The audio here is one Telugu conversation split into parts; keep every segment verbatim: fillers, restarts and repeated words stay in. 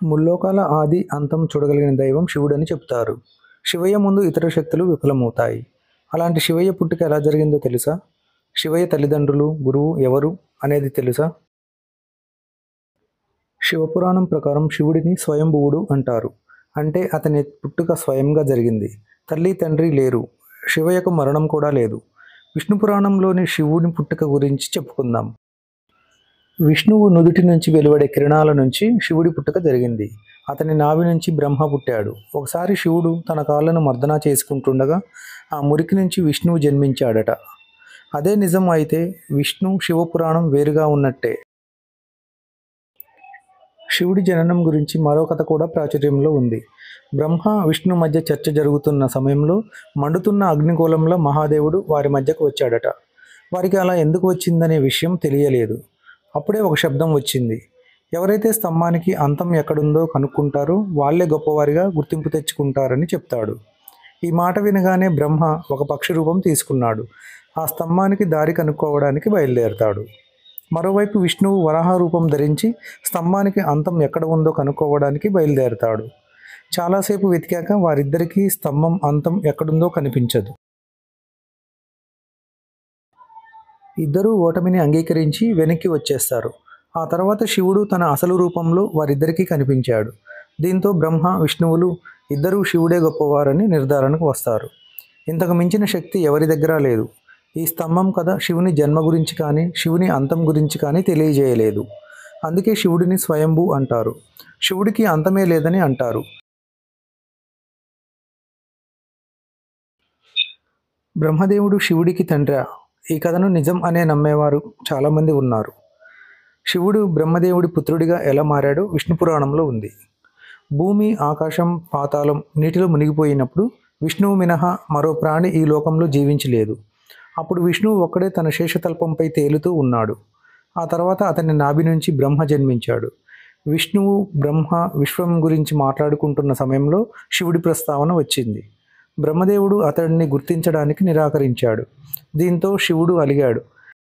ముల్లోకాల ఆది అంతం చూడగలిగిన దైవం శివుడని చెప్తారు. శివయ్య ముందు ఇతర శక్తులు విఫలమవుతాయి. అలాంటి శివయ్య పుట్టుక ఎలా జరిగిందో తెలుసా? శివయ్య తల్లిదండ్రులు, గురువు ఎవరు అనేది తెలుసా? శివపురాణం ప్రకారం శివుడిని స్వయంభువుడు అంటారు. అంటే అతని పుట్టుక స్వయంగా జరిగింది. తల్లి తండ్రి లేరు. శివయ్యకు మరణం కూడా లేదు. విష్ణు పురాణంలోని శివుని పుట్టుక గురించి చెప్పుకుందాం. విష్ణువు నుదుటి నుంచి వెలువడే కిరణాల నుంచి శివుడి పుట్టుక జరిగింది. అతని నాభి నుంచి బ్రహ్మ పుట్టాడు. ఒకసారి శివుడు తన కాళ్ళను మర్దనా చేసుకుంటుండగా ఆ మురికి నుంచి విష్ణువు జన్మించాడట. అదే నిజం అయితే విష్ణు శివపురాణం వేరుగా ఉన్నట్టే. శివుడి జననం గురించి మరో కథ కూడా ప్రాచుర్యంలో ఉంది. బ్రహ్మ విష్ణు మధ్య చర్చ జరుగుతున్న సమయంలో మండుతున్న అగ్నిగోళంలో మహాదేవుడు వారి మధ్యకు వచ్చాడట. వారికి అలా ఎందుకు వచ్చిందనే విషయం తెలియలేదు. అప్పుడే ఒక శబ్దం వచ్చింది. ఎవరైతే స్తంభానికి అంతం ఎక్కడుందో కనుక్కుంటారో వాళ్ళే గొప్పవారిగా గుర్తింపు తెచ్చుకుంటారని చెప్తాడు. ఈ మాట వినగానే బ్రహ్మ ఒక పక్షి రూపం తీసుకున్నాడు. ఆ స్తంభానికి దారి కనుక్కోవడానికి బయలుదేరతాడు. మరోవైపు విష్ణువు వరాహ రూపం ధరించి స్తంభానికి అంతం ఎక్కడ ఉందో కనుక్కోవడానికి బయలుదేరతాడు. చాలాసేపు వెతికాక వారిద్దరికీ స్తంభం అంతం ఎక్కడుందో కనిపించదు. ఇద్దరూ ఓటమిని అంగీకరించి వెనక్కి వచ్చేస్తారు. ఆ తర్వాత శివుడు తన అసలు రూపంలో వారిద్దరికీ కనిపించాడు. దీంతో బ్రహ్మ విష్ణువులు ఇద్దరూ శివుడే గొప్పవారని నిర్ధారణకు వస్తారు. ఇంతకు మించిన శక్తి ఎవరి దగ్గర లేదు. ఈ స్తంభం కథ శివుని జన్మ గురించి కానీ శివుని అంతం గురించి కానీ తెలియజేయలేదు. అందుకే శివుడిని స్వయంభూ అంటారు. శివుడికి అంతమే లేదని అంటారు. బ్రహ్మదేవుడు శివుడికి తండ్రి. ఈ కథను నిజం అనే నమ్మేవారు చాలామంది ఉన్నారు. శివుడు బ్రహ్మదేవుడి పుత్రుడిగా ఎలా మారాడో విష్ణు పురాణంలో ఉంది. భూమి, ఆకాశం, పాతాళం నీటిలో మునిగిపోయినప్పుడు విష్ణువు మినహా మరో ప్రాణి ఈ లోకంలో జీవించలేదు. అప్పుడు విష్ణువు ఒక్కడే తన శేషతల్పంపై తేలుతూ ఉన్నాడు. ఆ తర్వాత అతని నాభి నుంచి బ్రహ్మ జన్మించాడు. విష్ణువు బ్రహ్మ విశ్వం గురించి మాట్లాడుకుంటున్న సమయంలో శివుడి ప్రస్తావన వచ్చింది. బ్రహ్మదేవుడు అతడిని గుర్తించడానికి నిరాకరించాడు. దీంతో శివుడు అలిగాడు.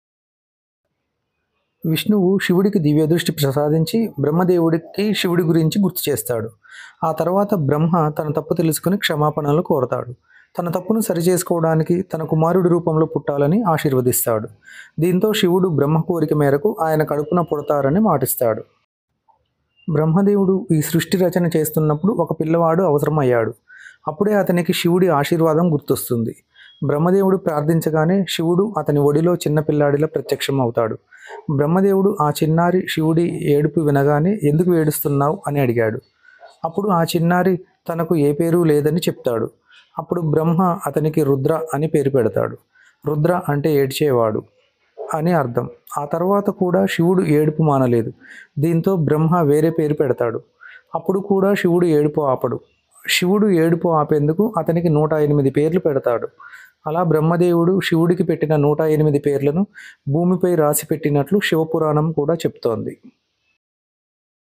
విష్ణువు శివుడికి దివ్యదృష్టి ప్రసాదించి బ్రహ్మదేవుడికి శివుడి గురించి గుర్తు చేస్తాడు. ఆ తర్వాత బ్రహ్మ తన తప్పు తెలుసుకుని క్షమాపణలు కోరతాడు. తన తప్పును సరిచేసుకోవడానికి తన కుమారుడి రూపంలో పుట్టాలని ఆశీర్వదిస్తాడు. దీంతో శివుడు బ్రహ్మ కోరిక మేరకు ఆయన కడుపున పుడతారని మాటిస్తాడు. బ్రహ్మదేవుడు ఈ సృష్టి రచన చేస్తున్నప్పుడు ఒక పిల్లవాడు అవసరమయ్యాడు. అప్పుడే అతనికి శివుడి ఆశీర్వాదం గుర్తొస్తుంది. బ్రహ్మదేవుడు ప్రార్థించగానే శివుడు అతని ఒడిలో చిన్నపిల్లాడిలా ప్రత్యక్షం అవుతాడు. బ్రహ్మదేవుడు ఆ చిన్నారి శివుడి ఏడుపు వినగానే ఎందుకు ఏడుస్తున్నావు అని అడిగాడు. అప్పుడు ఆ చిన్నారి తనకు ఏ పేరు లేదని చెప్తాడు. అప్పుడు బ్రహ్మ అతనికి రుద్ర అని పేరు పెడతాడు. రుద్ర అంటే ఏడ్చేవాడు అని అర్థం. ఆ తర్వాత కూడా శివుడు ఏడుపు మానలేదు. దీంతో బ్రహ్మ వేరే పేరు పెడతాడు. అప్పుడు కూడా శివుడు ఏడుపు ఆపడు. శివుడు ఏడుపు ఆపేందుకు అతనికి నూట ఎనిమిది పేర్లు పెడతాడు. అలా బ్రహ్మదేవుడు శివుడికి పెట్టిన నూట ఎనిమిది పేర్లను భూమిపై రాసి పెట్టినట్లు శివపురాణం కూడా చెప్తోంది.